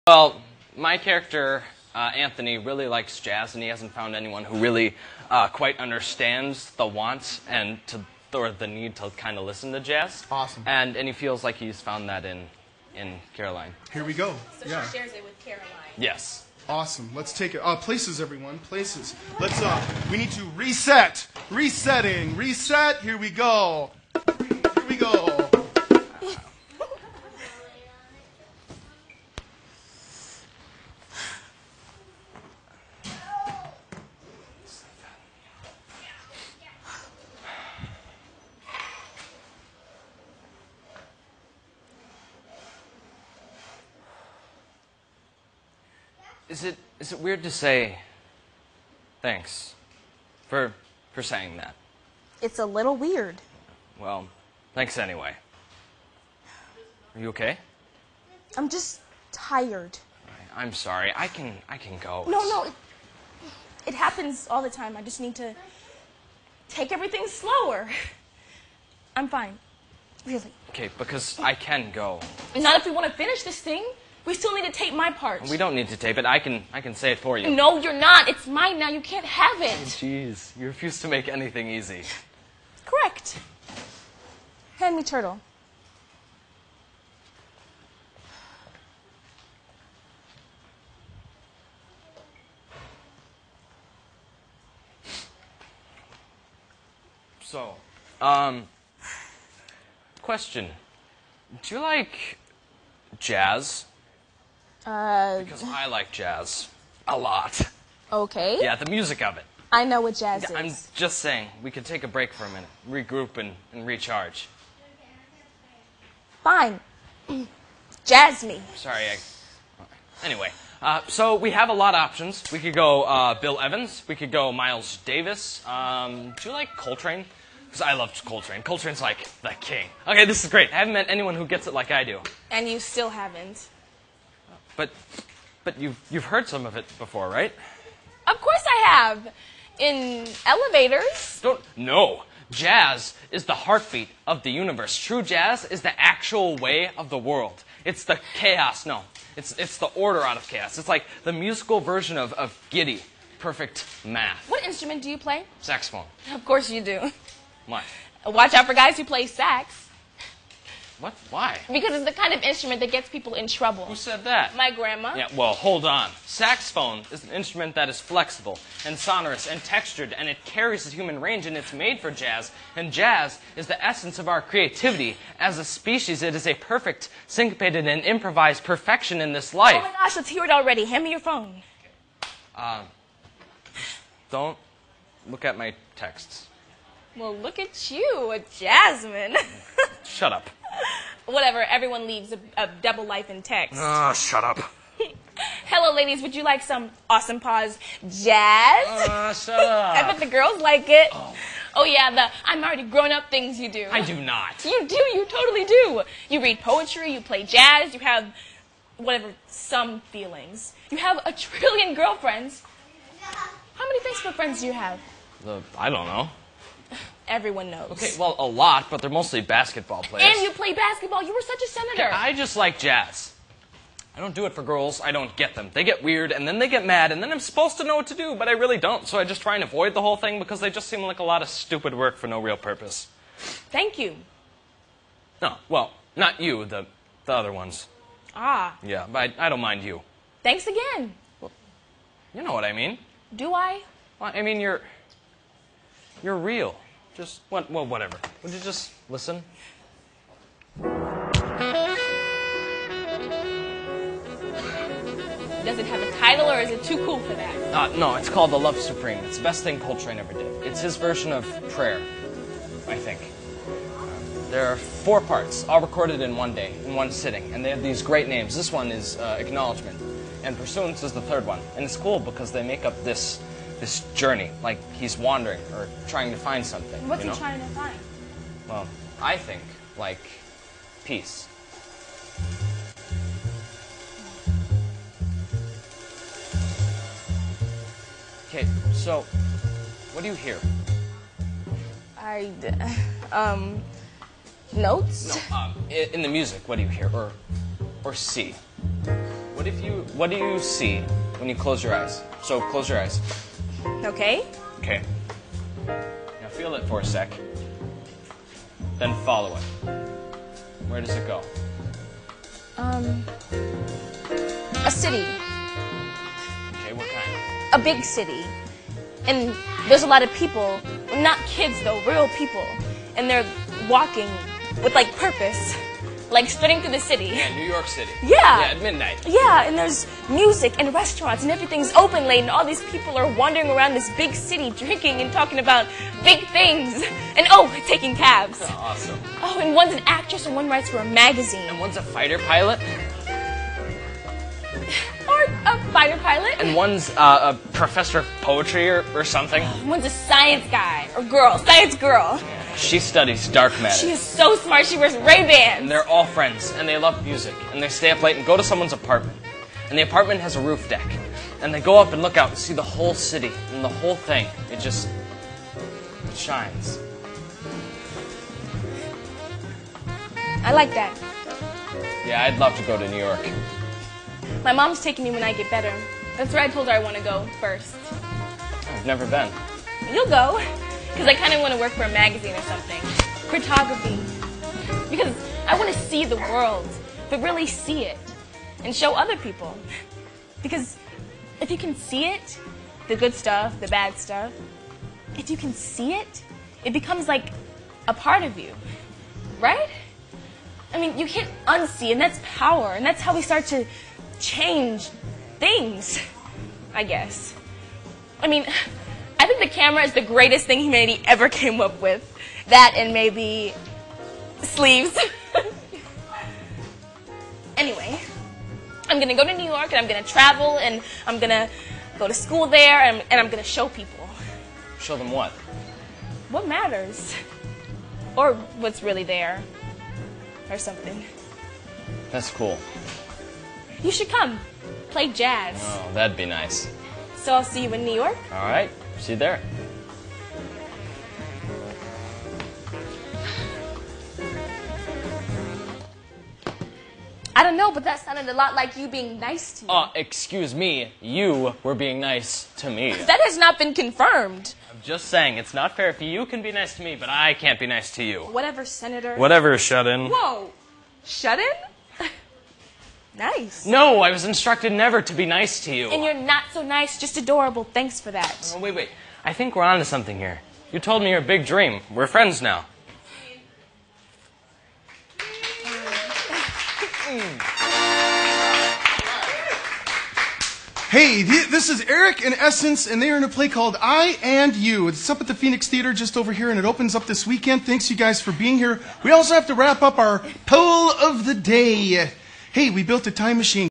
Well, my character, Anthony, really likes jazz, and he hasn't found anyone who really quite understands the wants or the need to kind of listen to jazz. Awesome. And he feels like he's found that in Caroline. Here we go. So yeah. she shares it with Caroline. Yes. Awesome. Let's take it. Places, everyone. Places. Let's. We need to reset. Resetting. Reset. Here we go. Here we go. Is it weird to say thanks for saying that? It's a little weird. Well, thanks anyway. Are you okay? I'm just tired. I'm sorry. I can go. No. It happens all the time. I just need to take everything slower. I'm fine. Really. Okay, because I can go. Not if we want to finish this thing. We still need to tape my part. We don't need to tape it. I can say it for you. No, you're not. It's mine now. You can't have it. Jeez, you refuse to make anything easy. Correct. Hand me turtle. So, question. Do you like jazz? Because I like jazz. A lot. Okay. Yeah, the music of it. I know what jazz is. I'm just saying, we could take a break for a minute, regroup and recharge. Fine. Jazz me. Sorry, Anyway, so we have a lot of options. We could go Bill Evans. We could go Miles Davis. Do you like Coltrane? Because I love Coltrane. Coltrane's like the king. Okay, this is great. I haven't met anyone who gets it like I do. And you still haven't. But you've heard some of it before, right? Of course I have. In elevators. No. Jazz is the heartbeat of the universe. True jazz is the actual way of the world. It's the chaos. No. It's the order out of chaos. It's like the musical version of giddy, perfect math. What instrument do you play? Saxophone. Of course you do. What? Watch out for guys who play sax. What? Why? Because it's the kind of instrument that gets people in trouble. Who said that? My grandma. Yeah, well, hold on. Saxophone is an instrument that is flexible and sonorous and textured, and it carries the human range, and it's made for jazz. And jazz is the essence of our creativity. As a species, it is a perfect, syncopated, and improvised perfection in this life. Oh my gosh, let's hear it already. Hand me your phone. Don't look at my texts. Well, look at you, a Jasmine. Shut up. Whatever, everyone leaves a double life in text. Shut up. Hello, ladies, would you like some awesome pause jazz? Shut up. I bet the girls like it. Oh yeah, the I'm already grown up things you do. I do not. You do, you totally do. You read poetry, you play jazz, you have whatever, some feelings. You have a trillion girlfriends. How many Facebook friends do you have? I don't know. Everyone knows. Okay, well, a lot, but they're mostly basketball players. And you play basketball. You were such a senator. I just like jazz. I don't do it for girls. I don't get them. They get weird, and then they get mad, and then I'm supposed to know what to do, but I really don't. So I just try and avoid the whole thing because they just seem like a lot of stupid work for no real purpose. Thank you. No, well, not you, the other ones. Ah. Yeah, but I don't mind you. Thanks again. Well, you know what I mean. Do I? Well, I mean, you're real. Just, well, whatever. Would you just listen? Does it have a title, or is it too cool for that? No, it's called The Love Supreme. It's the best thing Coltrane ever did. It's his version of prayer, I think. There are 4 parts, all recorded in one day, in one sitting, and they have these great names. This one is Acknowledgement, and Pursuance is the 3rd one. And it's cool because they make up this journey, like he's wandering or trying to find something. What's he trying to find? Well, I think, like, peace. Okay, so, what do you hear? Notes? No, in the music, what do you hear? Or see? What What do you see when you close your eyes? So close your eyes. Okay. Okay. Now feel it for a sec. Then follow it. Where does it go? A city. Okay, what kind? A big city. And there's a lot of people, not kids though, real people. And they're walking with like purpose, like strutting through the city. Yeah, New York City. Yeah. Yeah, at midnight. Yeah, and there's music and restaurants and everything's open late and all these people are wandering around this big city drinking and talking about big things. And taking cabs. Oh, awesome. Oh, and one's an actress and one writes for a magazine. And one's a fighter pilot. Or a fighter pilot. And one's a professor of poetry or something. One's a science guy or girl, science girl. She studies dark matter. She is so smart, she wears Ray-Bans. And they're all friends, and they love music. And they stay up late and go to someone's apartment. And the apartment has a roof deck. And they go up and look out and see the whole city. And the whole thing, it shines. I like that. Yeah, I'd love to go to New York. My mom's taking me when I get better. That's where I told her I want to go first. I've never been. You'll go, because I kind of want to work for a magazine or something. Photography. Because I want to see the world, but really see it, and show other people. Because if you can see it, the good stuff, the bad stuff, if you can see it, it becomes like a part of you, right? I mean, you can't unsee, and that's power, and that's how we start to change things, I guess. I mean, I think the camera is the greatest thing humanity ever came up with. That and maybe sleeves. Anyway, I'm gonna go to New York, and I'm gonna travel, and I'm gonna go to school there, and I'm gonna show people. Show them what? What matters. Or what's really there. Or something. That's cool. You should come. Play jazz. Oh, that'd be nice. So I'll see you in New York. All right. See you there. I don't know, but that sounded a lot like you being nice to me. Excuse me. You were being nice to me. That has not been confirmed. I'm just saying, it's not fair if you can be nice to me, but I can't be nice to you. Whatever, Senator. Whatever, shut in. Whoa. Shut in? Nice. No, I was instructed never to be nice to you. And you're not so nice, just adorable. Thanks for that. Oh, wait. I think we're onto something here. You told me your big dream. We're friends now. Hey, this is Eric and Essence, and they are in a play called I and You. It's up at the Phoenix Theater just over here, and it opens up this weekend. Thanks, you guys, for being here. We also have to wrap up our poll of the day. Hey, we built a time machine.